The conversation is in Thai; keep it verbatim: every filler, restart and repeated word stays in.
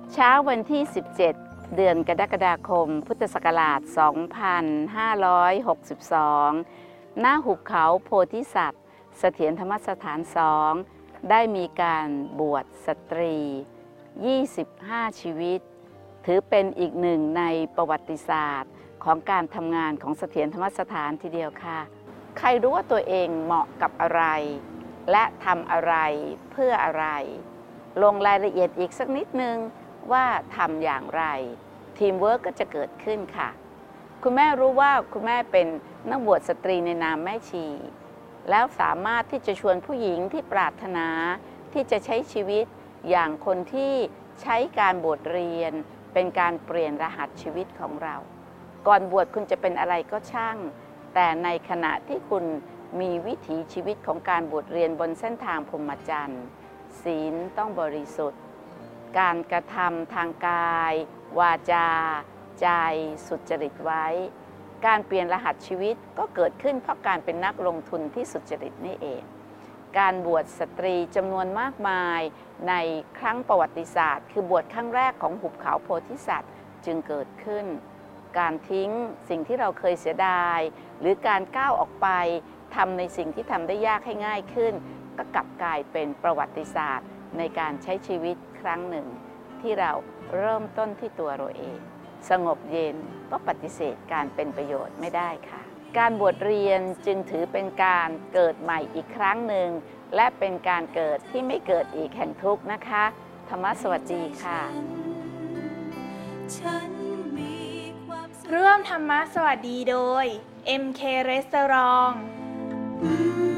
เช้าวันที่ สิบเจ็ด เดือนกรกฎาคม พุทธศักราช สองพันห้าร้อยหกสิบสอง ณ หุบเขาโพธิสัตว์ เสถียรธรรมสถานสอง ได้มีการบวชสตรี ยี่สิบห้า ชีวิต ถือเป็นอีกหนึ่งในประวัติศาสตร์ของการทำงานของเสถียรธรรมสถานทีเดียวค่ะ ใครรู้ว่าตัวเองเหมาะกับอะไร และทำอะไรเพื่ออะไร ลงรายละเอียดอีกสักนิดนึงว่าทำอย่างไรทีมเวิร์กก็จะเกิดขึ้นค่ะคุณแม่รู้ว่าคุณแม่เป็นนักบวชสตรีในนามแม่ชีแล้วสามารถที่จะชวนผู้หญิงที่ปรารถนาที่จะใช้ชีวิตอย่างคนที่ใช้การบวชเรียนเป็นการเปลี่ยนรหัสชีวิตของเราก่อนบวชคุณจะเป็นอะไรก็ช่างแต่ในขณะที่คุณมีวิถีชีวิตของการบวชเรียนบนเส้นทางพรหมจรรย์ศีลต้องบริสุทธิ์การกระทำทางกายวาจาใจสุจริตไว้การเปลี่ยนรหัสชีวิตก็เกิดขึ้นเพราะการเป็นนักลงทุนที่สุจริตนี่เองการบวชสตรีจำนวนมากมายในครั้งประวัติศาสตร์คือบวชครั้งแรกของหุบเขาโพธิสัตว์จึงเกิดขึ้นการทิ้งสิ่งที่เราเคยเสียดายหรือการก้าวออกไปทำในสิ่งที่ทำได้ยากให้ง่ายขึ้นก็กลับกลายเป็นประวัติศาสตร์ในการใช้ชีวิตครั้งหนึ่งที่เราเริ่มต้นที่ตัวเราเองสงบเย็นก็ปฏิเสธการเป็นประโยชน์ไม่ได้ค่ะการบวชเรียนจึงถือเป็นการเกิดใหม่อีกครั้งหนึ่งและเป็นการเกิดที่ไม่เกิดอีกแห่งทุกข์นะคะธรรมสวัสดีค่ะร่วมธรรมะสวัสดีโดย เอ็ม เค Restaurant